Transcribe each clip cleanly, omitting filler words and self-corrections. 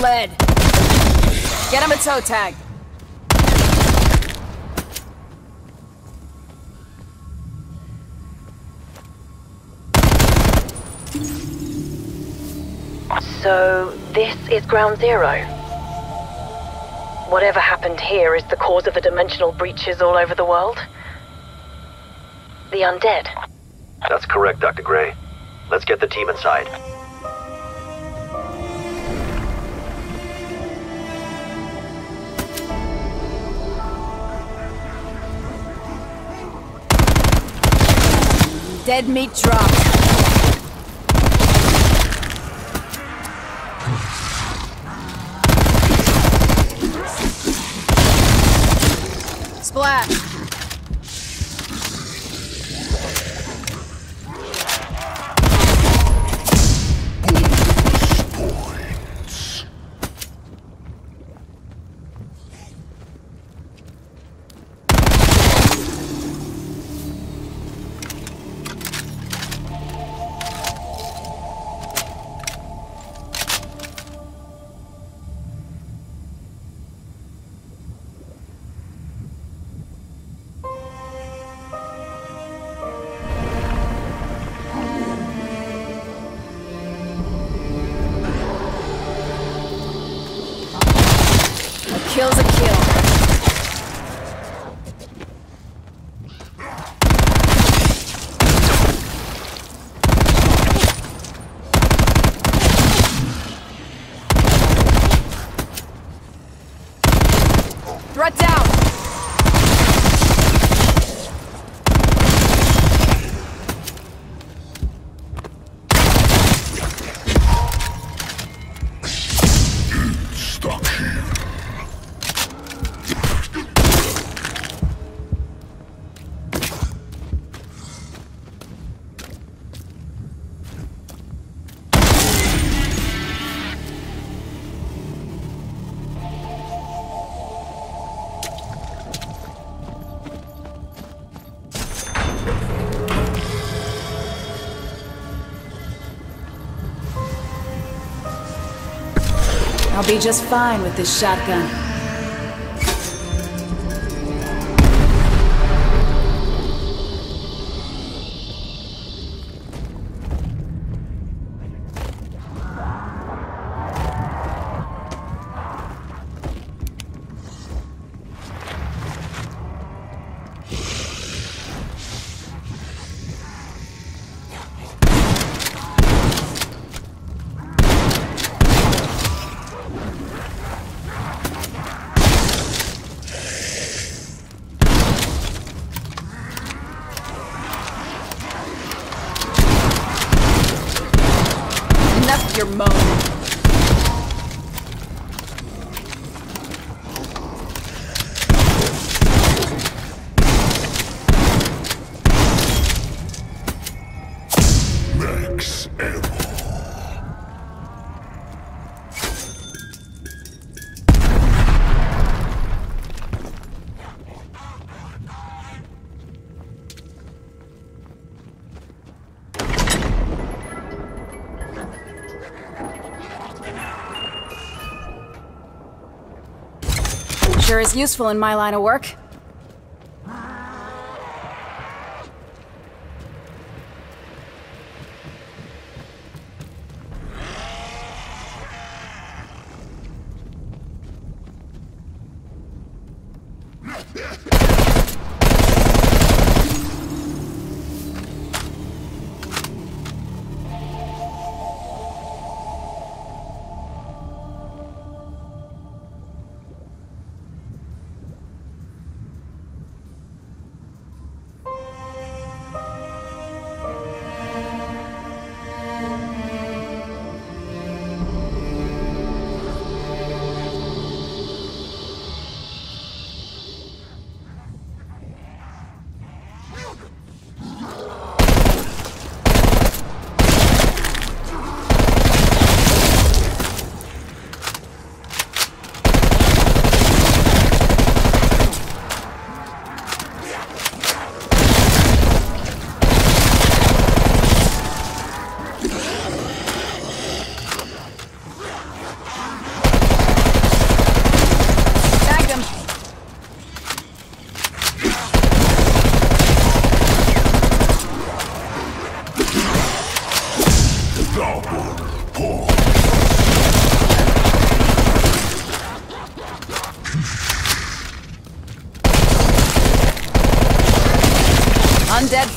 lead. Get him a toe tag. So, this is Ground Zero. Whatever happened here is the cause of the dimensional breaches all over the world? The undead? That's correct, Dr. Gray. Let's get the team inside. Dead meat dropped. Splash! Kill's a kill. Threat down. Stuck here. I'll be just fine with this shotgun. Enough of your moan. Max ammo. Sure is useful in my line of work.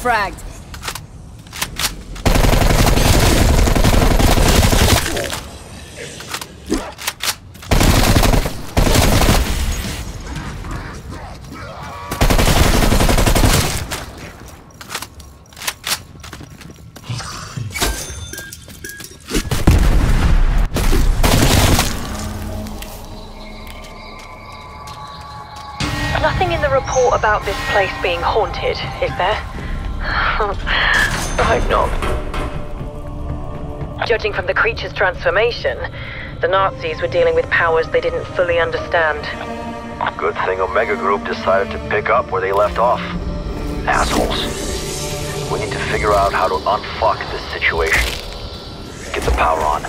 fragged. Nothing in the report about this place being haunted, is there? I hope not. Judging from the creature's transformation, the Nazis were dealing with powers they didn't fully understand. Good thing Omega Group decided to pick up where they left off. Assholes. We need to figure out how to unfuck this situation. Get the power on.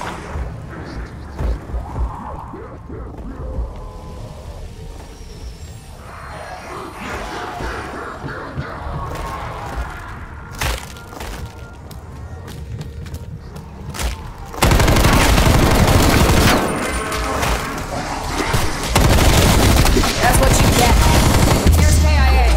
That's what you get. Here's KIA.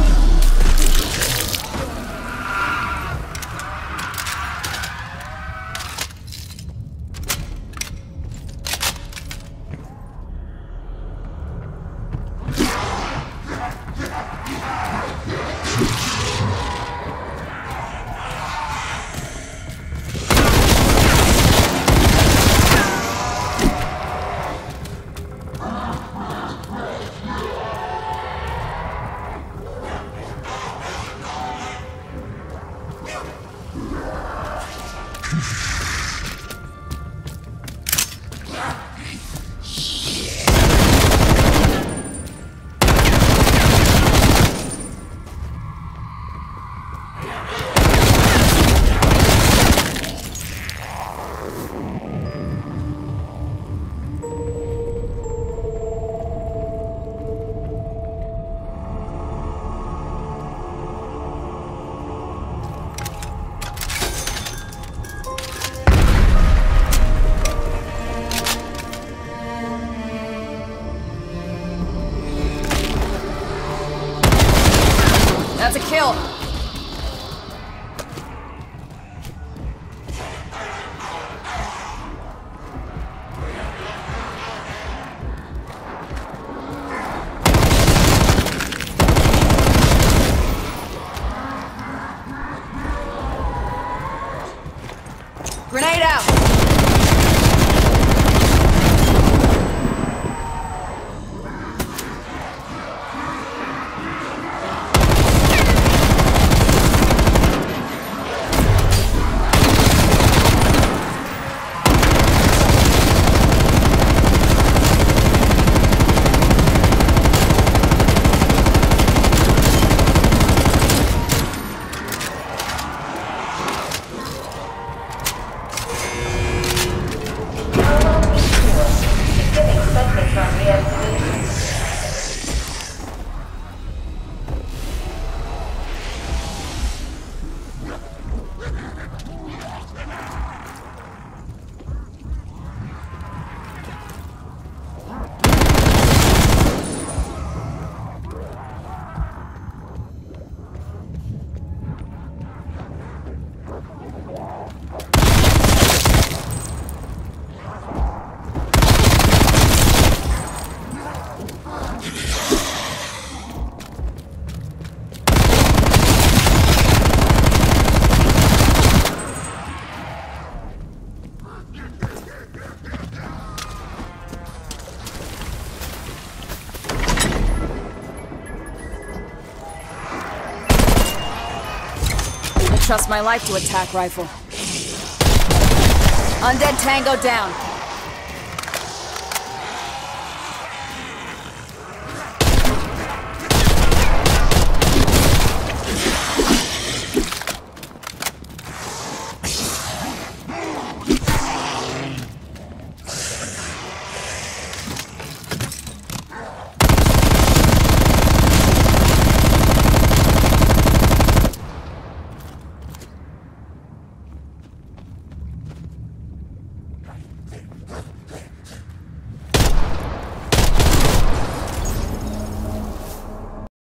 That's a kill. Grenade out. Trust my life to attack rifle. Undead Tango down.